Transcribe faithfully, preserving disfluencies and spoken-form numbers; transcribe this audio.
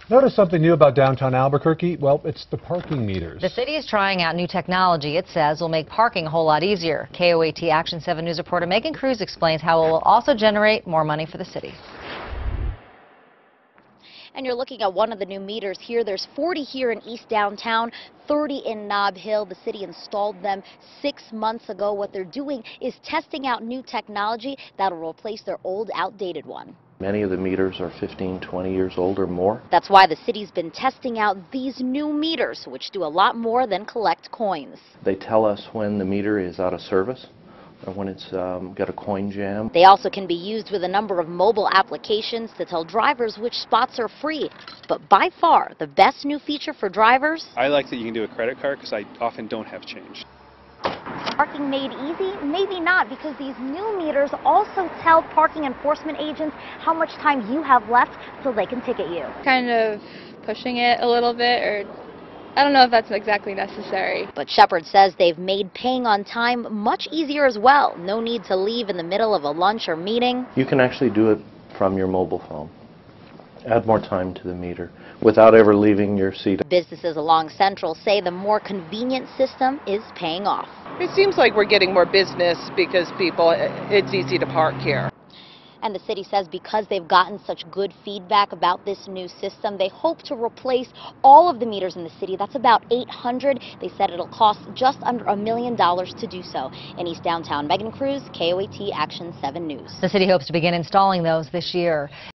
Notice something new about downtown Albuquerque? Well, it's the parking meters. The city is trying out new technology it says will make parking a whole lot easier. K O A T Action seven News reporter Megan Cruz explains how it will also generate more money for the city. And you're looking at one of the new meters here. There's forty here in East Downtown, thirty in Nob Hill. The city installed them six months ago. What they're doing is testing out new technology that will replace their old, outdated one. Many of the meters are fifteen, twenty years old or more. That's why the city's been testing out these new meters, which do a lot more than collect coins. They tell us when the meter is out of service or when it's um, got a coin jam. They also can be used with a number of mobile applications to tell drivers which spots are free. But by far, the best new feature for drivers? I like that you can do a credit card because I often don't have change. Parking made easy? Maybe not, because these new meters also tell parking enforcement agents how much time you have left so they can ticket you. Kind of pushing it a little bit, or I don't know if that's exactly necessary. But Shepard says they've made paying on time much easier as well. No need to leave in the middle of a lunch or meeting. You can actually do it from your mobile phone. Add more time to the meter without ever leaving your seat. Businesses along Central say the more convenient system is paying off. It seems like we're getting more business because people, it's easy to park here. And the city says because they've gotten such good feedback about this new system, they hope to replace all of the meters in the city. That's about eight hundred. They said it'll cost just under a million dollars to do so. In East Downtown, Megan Cruz, K O A T Action seven News. The city hopes to begin installing those this year.